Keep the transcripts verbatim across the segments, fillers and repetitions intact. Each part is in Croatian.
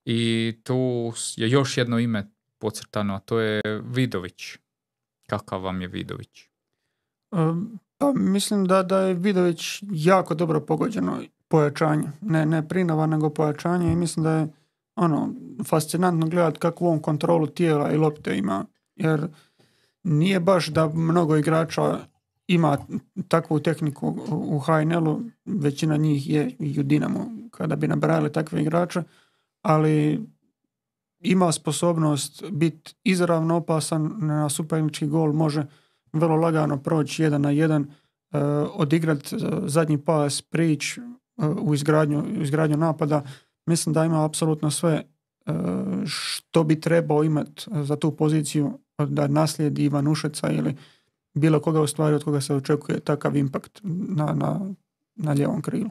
I tu je još jedno ime podcrtano, a to je Vidović. Kakav vam je Vidović? Um, pa mislim da, da je Vidović jako dobro pogođeno pojačanje. Ne, ne prinova, nego pojačanje i mislim da je ono, fascinantno gledati kakvu on kontrolu tijela i lopte ima. Jer nije baš da mnogo igrača ima takvu tehniku u H N L-u, većina njih je i u Dinamu kada bi nabrajali takve igrače, ali ima sposobnost biti izravno opasan na supernički gol, može vrlo lagano proći jedan na jedan, uh, odigrati zadnji pas, prić uh, u, izgradnju, u izgradnju napada. Mislim da ima apsolutno sve uh, što bi trebao imati za tu poziciju da naslijedi Ivan Ušeca ili bilo koga u stvari od koga se očekuje takav impakt na, na, na lijevom krilu.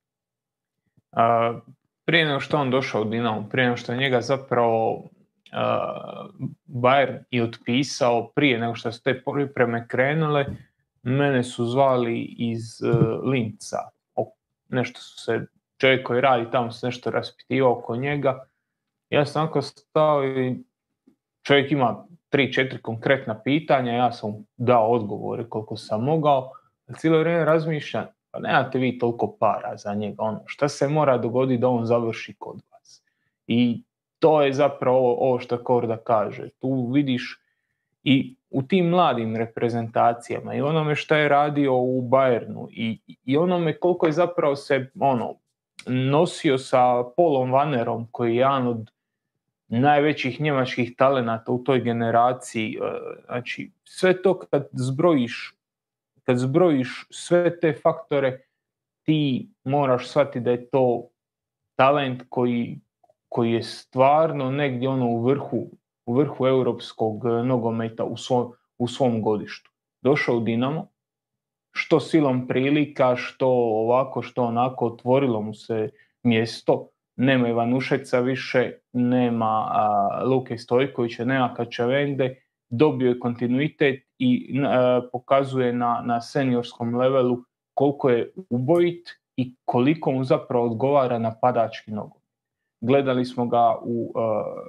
A, prije nego što on došao u Dinamo, prije nego što je njega zapravo uh, Bayern i otpisao, prije nego što su te pripreme krenule, mene su zvali iz uh, Linca. O, nešto su se, čovjek koji radi tamo se nešto raspitivao oko njega. Ja sam onako stao i čovjek ima tri, četiri konkretna pitanja, ja sam dao odgovore koliko sam mogao, a cijelo vrijeme razmišljam, pa nemate vi toliko para za njega, ono, šta se mora dogoditi da on završi kod vas. I to je zapravo ovo, ovo što Korda kaže. Tu vidiš i u tim mladim reprezentacijama i onome što je radio u Bayernu i, i onome koliko je zapravo se ono, nosio sa Paulom Wannerom, koji je jedan od najvećih njemačkih talenata u toj generaciji. Znači, sve to kad zbrojiš, kad zbrojiš sve te faktore, ti moraš shvatiti da je to talent koji, koji je stvarno negdje ono u vrhu, u vrhu europskog nogometa u svom, u svom godištu. Došao u Dinamo, što silom prilika, što ovako, što onako, otvorilo mu se mjesto. Nema Ivanušeca više, nema a, Luke Stojkovića, nema Kačavende, dobio je kontinuitet i a, pokazuje na, na seniorskom levelu koliko je ubojit i koliko mu zapravo odgovara napadački nogomet. Gledali smo ga u a,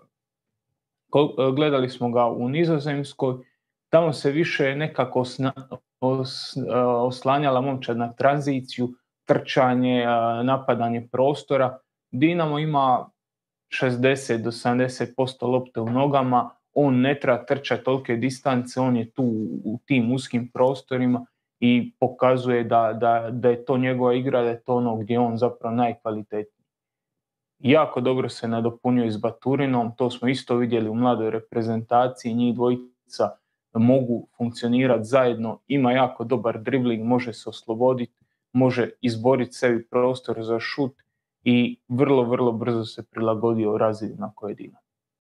ko, gledali smo ga u Nizozemskoj, tamo se više nekako osna, os, a, oslanjala momčad na tranziciju, trčanje, a, napadanje prostora. Dinamo ima šezdeset do sedamdeset posto lopte u nogama, on ne treba trčati tolike distance, on je tu u tim uskim prostorima i pokazuje da, da, da je to njegova igra, da je to ono gdje on zapravo najkvalitetniji. Jako dobro se nadopunjuje s Baturinom, to smo isto vidjeli u mladoj reprezentaciji, njih dvojica mogu funkcionirati zajedno, ima jako dobar dribling, može se osloboditi, može izboriti sebi prostor za šut i vrlo, vrlo brzo se prilagodio razini na koje Dinamo.